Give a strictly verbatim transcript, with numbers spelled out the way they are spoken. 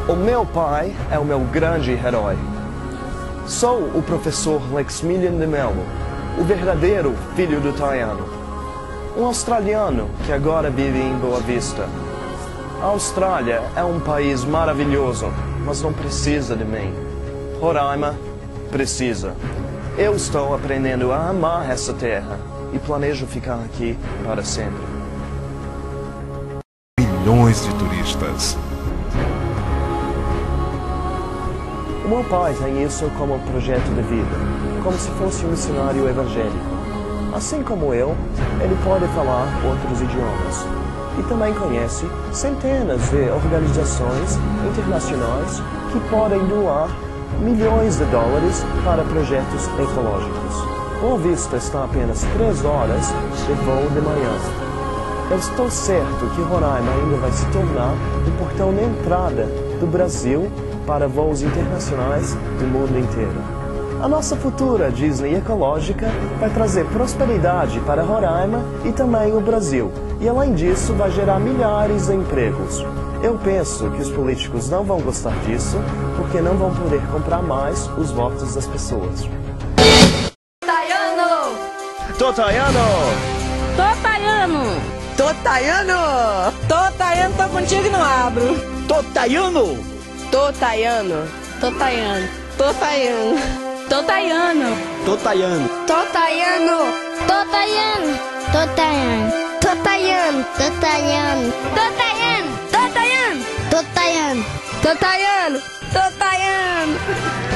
O meu pai é o meu grande herói. Sou o professor Lexmilian de Mello, o verdadeiro filho do Taiano. Um australiano que agora vive em Boa Vista. A Austrália é um país maravilhoso, mas não precisa de mim. Roraima precisa. Eu estou aprendendo a amar essa terra e planejo ficar aqui para sempre. Milhões de turistas. O meu pai tem isso como projeto de vida, como se fosse um missionário evangélico. Assim como eu, ele pode falar outros idiomas. E também conhece centenas de organizações internacionais que podem doar milhões de dólares para projetos ecológicos. Boa Vista está a apenas três horas de voo de manhã. Eu estou certo que Roraima ainda vai se tornar o portão de entrada do Brasil para voos internacionais do mundo inteiro. A nossa futura Disney ecológica vai trazer prosperidade para Roraima e também o Brasil. E além disso, vai gerar milhares de empregos. Eu penso que os políticos não vão gostar disso, porque não vão poder comprar mais os votos das pessoas. Taiano! Tô Taiano! Tô Taiano! Tô Taiano! Tô Taiano, tô contigo e não abro. Tô Taiano! Tô Taiano! Tô Taiano! Tô Taiano! Tô Taiano! Tô Taiano! Tô Taiano! Tô Taiano! Tô Taiano! Tô Taiano! Tô Taiano! Tô Taiano! Tô Taiano! Tô Taiano! Tô Taiano! Tô Taiano!